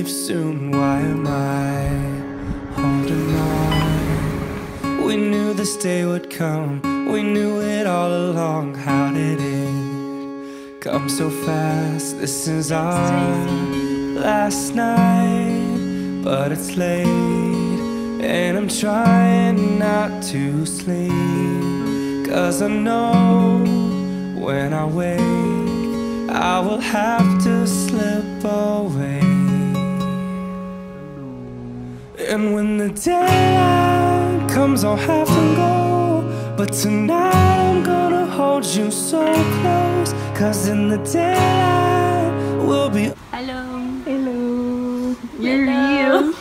leave soon, why am I holding on? We knew this day would come, we knew it all along. How did it come so fast? This is our last night, but it's late, and I'm trying not to sleep, 'cause I know when I wake I will have to slip away. And when the daylight comes I'll have to go, but tonight I'm gonna hold you so close, 'cause in the daylight we'll be. Hello. Hello. You're real.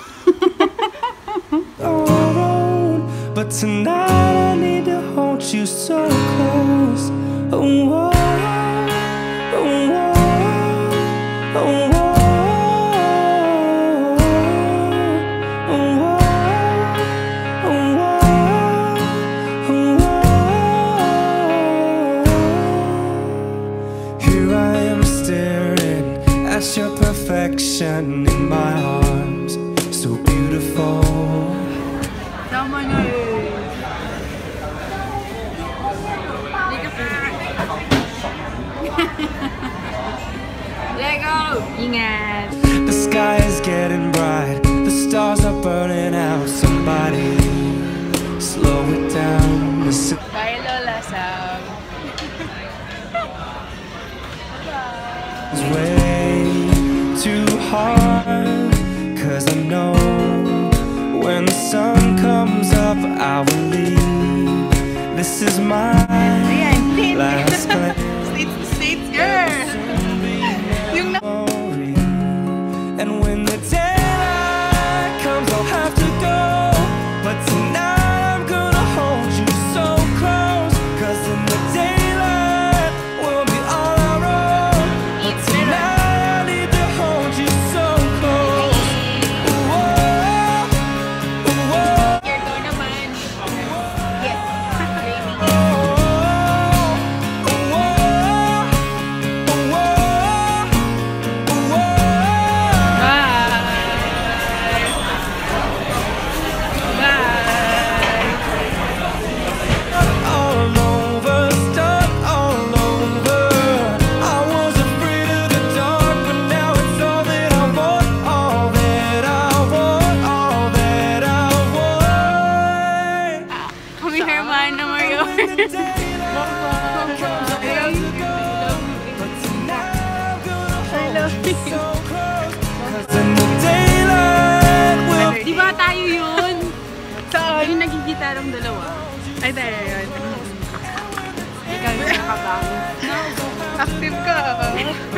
Alone, but tonight I need to hold you so close. Oh, oh. Your perfection in my arms, so beautiful. Lego! Ingat! The sky is getting bright, the stars are burning out. Somebody slow it down. Bye, Lola Sam. It's way too hard, 'cause I know when the sun comes up I will leave. This is my last place. Sweet girl! Yung memory. And when the daylight comes I'll have to go, but tonight I'm gonna hold you so close, 'cause in the daylight we'll be on our own. But tonight I need to hold you so close. Ooh, oh, ooh, oh. You're going naman. Yes. Di ba tayo yun? Saan? Yung naging-gitarang dalawa. Ay, tayo yun. Ikaw yung nakabangon. Active ka.